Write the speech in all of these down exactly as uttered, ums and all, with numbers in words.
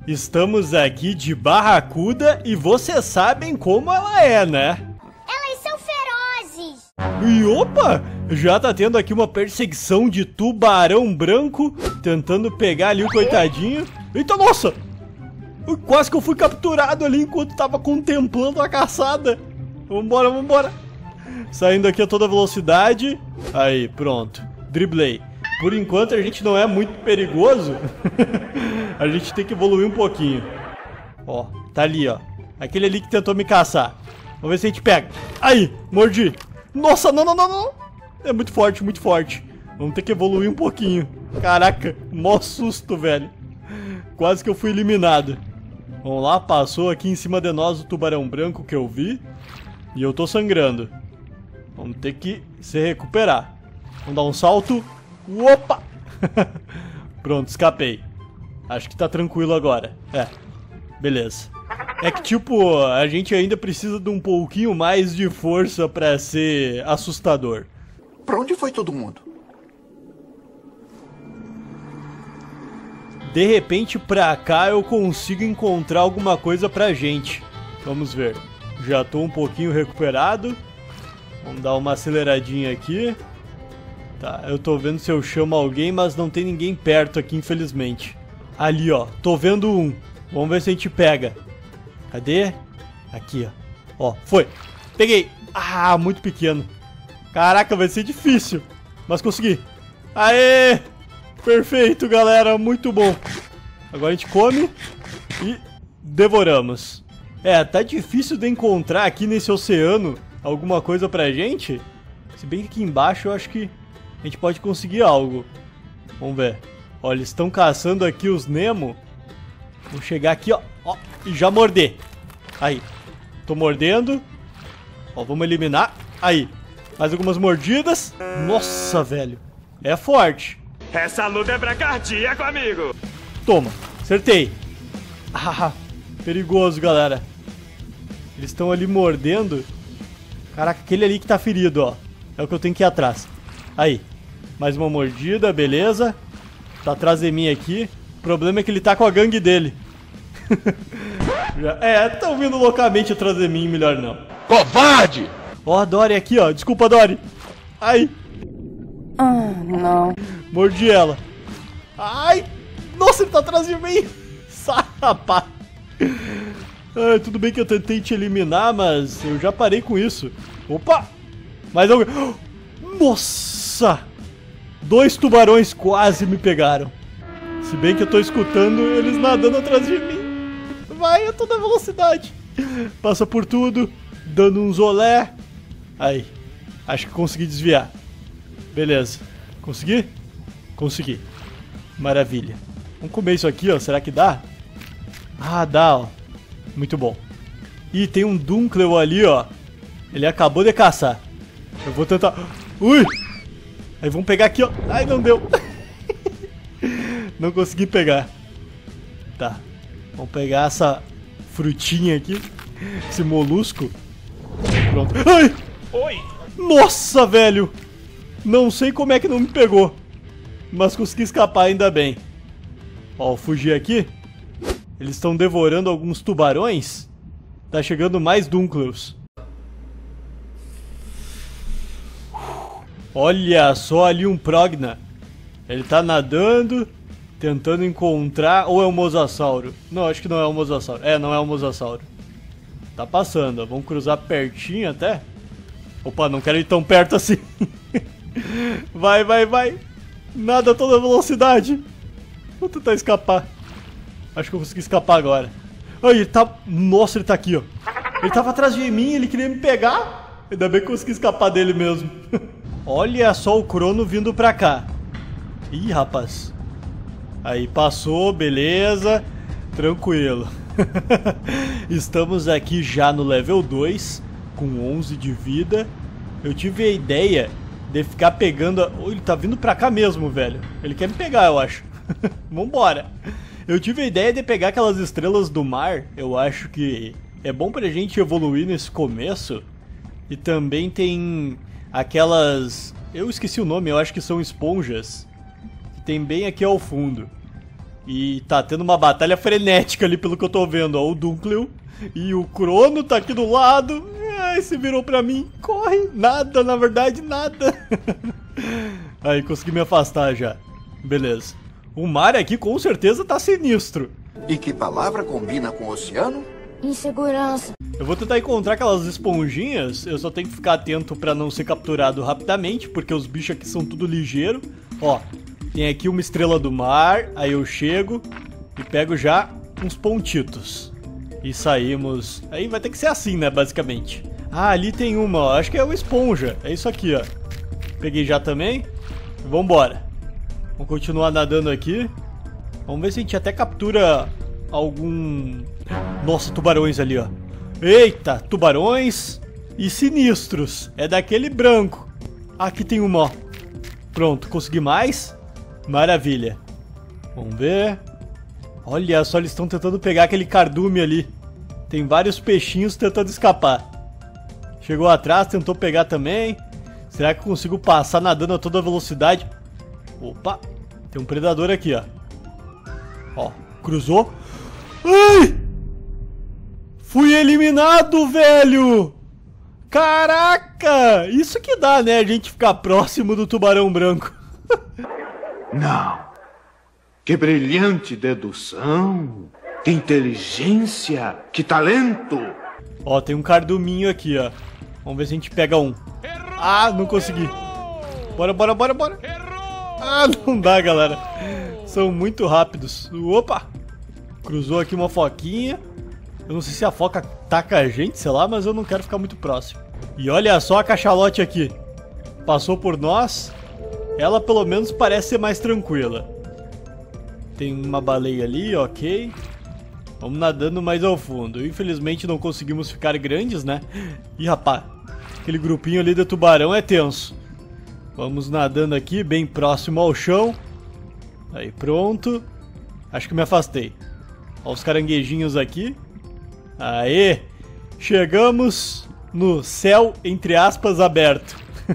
Estamos aqui de Barracuda e vocês sabem como ela é, né? Elas são ferozes. E opa, já tá tendo aqui uma perseguição de tubarão branco tentando pegar ali o coitadinho. Eita, nossa! Quase que eu fui capturado ali enquanto tava contemplando a caçada. Vambora, vambora. Saindo aqui a toda velocidade. Aí, pronto. Driblei. Por enquanto a gente não é muito perigoso. A gente tem que evoluir um pouquinho. Ó, tá ali, ó. Aquele ali que tentou me caçar. Vamos ver se a gente pega. Aí, mordi. Nossa, não, não, não, não. É muito forte, muito forte. Vamos ter que evoluir um pouquinho. Caraca, mó susto, velho. Quase que eu fui eliminado. Vamos lá, passou aqui em cima de nós o tubarão branco que eu vi. E eu tô sangrando. Vamos ter que se recuperar. Vamos dar um salto. Opa! Pronto, escapei. Acho que tá tranquilo agora. É, beleza. É que tipo, a gente ainda precisa de um pouquinho mais de força pra ser assustador. Pra onde foi todo mundo? De repente pra cá eu consigo encontrar alguma coisa pra gente. Vamos ver. Já tô um pouquinho recuperado. Vamos dar uma aceleradinha aqui. Tá, eu tô vendo se eu chamo alguém, mas não tem ninguém perto aqui, infelizmente. Ali, ó, tô vendo um. Vamos ver se a gente pega. Cadê? Aqui, ó. Ó, foi. Peguei. Ah, muito pequeno. Caraca, vai ser difícil. Mas consegui. Aê! Perfeito, galera. Muito bom. Agora a gente come e devoramos. É, tá difícil de encontrar aqui nesse oceano alguma coisa pra gente. Se bem que aqui embaixo eu acho que a gente pode conseguir algo. Vamos ver. Olha, eles estão caçando aqui os Nemo. Vou chegar aqui, ó, ó, e já morder. Aí. Tô mordendo. Ó, vamos eliminar. Aí. Mais algumas mordidas. Nossa, velho. É forte. Essa luta é pra cardíaco, amigo. Toma. Acertei. Ah, perigoso, galera. Eles estão ali mordendo. Caraca, aquele ali que tá ferido, ó. É o que eu tenho que ir atrás. Aí. Mais uma mordida, beleza. Tá atrás de mim aqui. O problema é que ele tá com a gangue dele. É, tão vindo loucamente atrás de mim, melhor não. Covarde! Ó, a Dory aqui, ó. Desculpa, Dory. Ai. Ah, não. Mordi ela. Ai. Nossa, ele tá atrás de mim. Rapaz. Ai, tudo bem que eu tentei te eliminar, mas eu já parei com isso. Opa. Mais alguém. Nossa. Dois tubarões quase me pegaram. Se bem que eu tô escutando eles nadando atrás de mim. Vai a toda velocidade. Passa por tudo, dando um zolé. Aí, acho que consegui desviar. Beleza. Consegui? Consegui. Maravilha. Vamos comer isso aqui, ó. Será que dá? Ah, dá, ó. Muito bom. Ih, tem um Dunkleo ali, ó. Ele acabou de caçar. Eu vou tentar... Ui! Aí vamos pegar aqui, ó. Ai, não deu. Não consegui pegar. Tá. Vamos pegar essa frutinha aqui. Esse molusco. Pronto. Ai! Oi! Nossa, velho! Não sei como é que não me pegou. Mas consegui escapar ainda bem. Ó, fugir aqui. Eles estão devorando alguns tubarões. Tá chegando mais Dunkleus. Olha só ali um Progna. Ele tá nadando, tentando encontrar... Ou é um Mosasauro? Não, acho que não é um Mosasauro. É, não é um Mosasauro. Tá passando, ó. Vamos cruzar pertinho até. Opa, não quero ir tão perto assim. Vai, vai, vai. Nada a toda velocidade. Vou tentar escapar. Acho que eu consegui escapar agora. Ai, ele tá... Nossa, ele tá aqui, ó. Ele tava atrás de mim, ele queria me pegar. Ainda bem que eu consegui escapar dele mesmo. Olha só o Crono vindo pra cá. Ih, rapaz. Aí, passou, beleza. Tranquilo. Estamos aqui já no level dois, com onze de vida. Eu tive a ideia de ficar pegando... A... Oh, ele tá vindo pra cá mesmo, velho. Ele quer me pegar, eu acho. Vambora. Eu tive a ideia de pegar aquelas estrelas do mar. Eu acho que é bom pra gente evoluir nesse começo. E também tem aquelas... Eu esqueci o nome, eu acho que são esponjas. Que tem bem aqui ao fundo. E tá tendo uma batalha frenética ali pelo que eu tô vendo, ó. O Dunkleo e o Crono tá aqui do lado. Ai, se virou pra mim. Corre. Nada, na verdade, nada. Aí, consegui me afastar já. Beleza. O mar aqui com certeza tá sinistro. E que palavra combina com o oceano? Insegurança. Eu vou tentar encontrar aquelas esponjinhas. Eu só tenho que ficar atento pra não ser capturado rapidamente, porque os bichos aqui são tudo ligeiro. Ó, tem aqui uma estrela do mar. Aí eu chego e pego já uns pontitos. E saímos. Aí vai ter que ser assim, né, basicamente. Ah, ali tem uma, ó. Acho que é uma esponja. É isso aqui, ó. Peguei já também. Vambora. Vamos continuar nadando aqui. Vamos ver se a gente até captura algum... Nossa, tubarões ali, ó. Eita, tubarões e sinistros. É daquele branco. Aqui tem uma, ó. Pronto, consegui mais. Maravilha. Vamos ver. Olha só, eles estão tentando pegar aquele cardume ali. Tem vários peixinhos tentando escapar. Chegou atrás, tentou pegar também. Será que eu consigo passar nadando a toda velocidade? Opa, tem um predador aqui, ó. Ó, cruzou. Ai! Fui eliminado, velho! Caraca! Isso que dá, né? A gente ficar próximo do tubarão branco. Não. Que brilhante dedução. Que inteligência. Que talento. Ó, tem um carduminho aqui, ó. Vamos ver se a gente pega um. Ah, não consegui. Bora, bora, bora, bora. Ah, não dá, galera. São muito rápidos. Opa! Cruzou aqui uma foquinha. Eu não sei se a foca taca a gente, sei lá, mas eu não quero ficar muito próximo. E olha só a cachalote aqui. Passou por nós. Ela pelo menos parece ser mais tranquila. Tem uma baleia ali, ok. Vamos nadando mais ao fundo. Infelizmente não conseguimos ficar grandes, né? Ih, rapaz. Aquele grupinho ali de tubarão é tenso. Vamos nadando aqui, bem próximo ao chão. Aí, pronto. Acho que me afastei. Olha os caranguejinhos aqui. Aê! Chegamos no céu, entre aspas, aberto.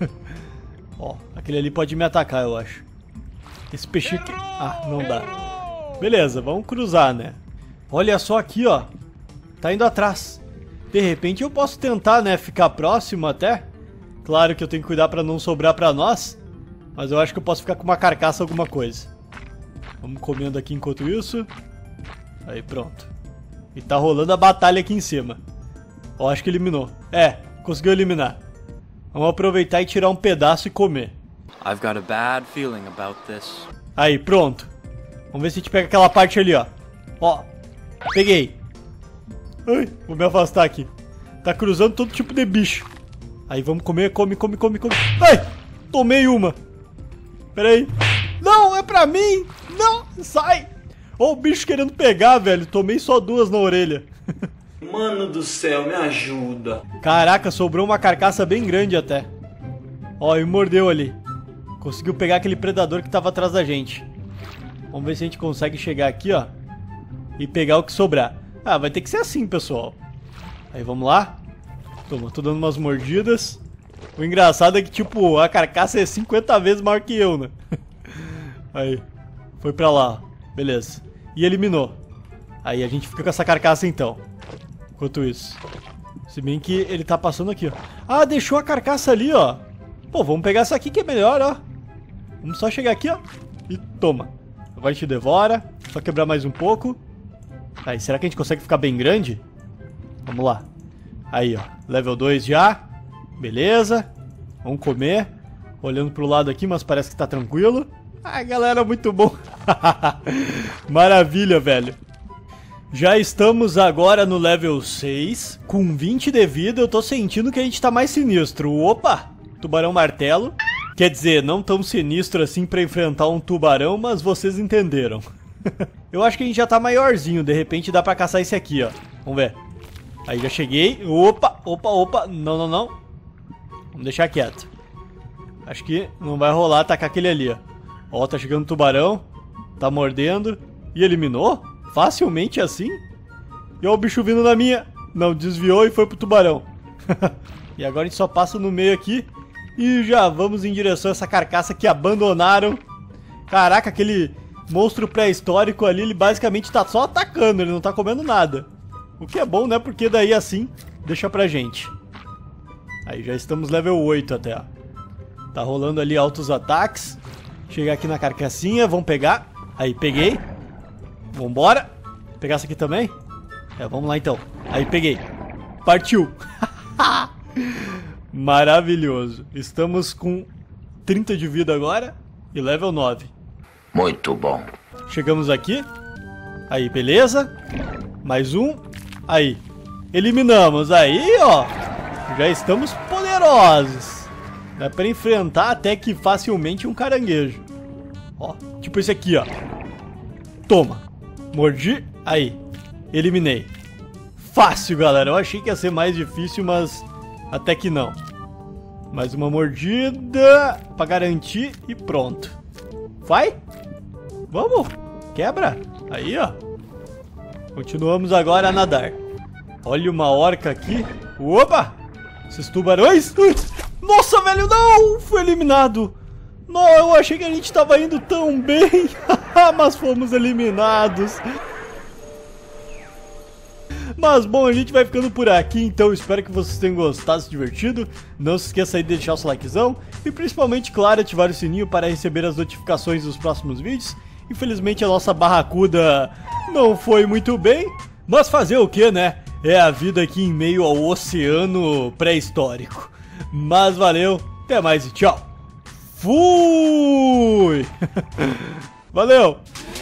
Ó, aquele ali pode me atacar, eu acho. Esse peixinho aqui... Ah, não dá. Beleza, vamos cruzar, né? Olha só aqui, ó. Tá indo atrás. De repente eu posso tentar, né, ficar próximo até. Claro que eu tenho que cuidar pra não sobrar pra nós. Mas eu acho que eu posso ficar com uma carcaça, alguma coisa. Vamos comendo aqui enquanto isso. Aí, pronto. E tá rolando a batalha aqui em cima. Ó, acho que eliminou. É, conseguiu eliminar. Vamos aproveitar e tirar um pedaço e comer. I've got a bad feeling about this. Aí, pronto. Vamos ver se a gente pega aquela parte ali, ó. Ó, peguei. Ai, vou me afastar aqui. Tá cruzando todo tipo de bicho. Aí, vamos comer, come, come, come, come. Ai, tomei uma. Pera aí. Não, é pra mim. Não, sai. Ó o bicho querendo pegar, velho. Tomei só duas na orelha. Mano do céu, me ajuda. Caraca, sobrou uma carcaça bem grande até. Ó, e mordeu ali. Conseguiu pegar aquele predador que tava atrás da gente. Vamos ver se a gente consegue chegar aqui, ó. E pegar o que sobrar. Ah, vai ter que ser assim, pessoal. Aí, vamos lá. Toma, tô dando umas mordidas. O engraçado é que, tipo, a carcaça é cinquenta vezes maior que eu, né? Aí, foi pra lá. Beleza. E eliminou. Aí a gente fica com essa carcaça então. Enquanto isso. Se bem que ele tá passando aqui, ó. Ah, deixou a carcaça ali, ó. Pô, vamos pegar essa aqui que é melhor, ó. Vamos só chegar aqui, ó. E toma. Agora a gente devora. Só quebrar mais um pouco. Aí, será que a gente consegue ficar bem grande? Vamos lá. Aí, ó. Level dois já. Beleza. Vamos comer. Olhando pro lado aqui, mas parece que tá tranquilo. Ah, galera, muito bom. Maravilha, velho. Já estamos agora no level seis. Com vinte de vida, eu tô sentindo que a gente tá mais sinistro. Opa! Tubarão martelo. Quer dizer, não tão sinistro assim pra enfrentar um tubarão, mas vocês entenderam. Eu acho que a gente já tá maiorzinho. De repente dá pra caçar esse aqui, ó. Vamos ver. Aí, já cheguei. Opa, opa, opa. Não, não, não. Vamos deixar quieto. Acho que não vai rolar atacar aquele ali, ó. Ó, tá chegando o tubarão. Tá mordendo. E eliminou? Facilmente assim? E ó o bicho vindo na minha. Não, desviou e foi pro tubarão. E agora a gente só passa no meio aqui. E já vamos em direção a essa carcaça que abandonaram. Caraca, aquele monstro pré-histórico ali, ele basicamente tá só atacando, ele não tá comendo nada. O que é bom, né? Porque daí assim, deixa pra gente. Aí já estamos level oito até, ó. Tá rolando ali altos ataques. Chegar aqui na carcassinha, vamos pegar. Aí, peguei. Vambora. Pegar essa aqui também? É, vamos lá então. Aí, peguei. Partiu. Maravilhoso. Estamos com trinta de vida agora e level nove. Muito bom. Chegamos aqui. Aí, beleza. Mais um. Aí. Eliminamos. Aí, ó. Já estamos poderosos. Dá pra enfrentar até que facilmente um caranguejo. Ó, tipo esse aqui, ó. Toma. Mordi. Aí. Eliminei. Fácil, galera. Eu achei que ia ser mais difícil, mas até que não. Mais uma mordida pra garantir e pronto. Vai. Vamos. Quebra. Aí, ó. Continuamos agora a nadar. Olha uma orca aqui. Opa. Esses tubarões. Nossa, velho, não. Foi eliminado. Não, eu achei que a gente tava indo tão bem. Mas fomos eliminados. Mas bom, a gente vai ficando por aqui, então espero que vocês tenham gostado, se divertido. Não se esqueça aí de deixar o seu likezão e principalmente, claro, ativar o sininho para receber as notificações dos próximos vídeos. Infelizmente a nossa barracuda não foi muito bem, mas fazer o que, né? É a vida aqui em meio ao oceano pré-histórico. Mas valeu, até mais e tchau. Fui! Valeu!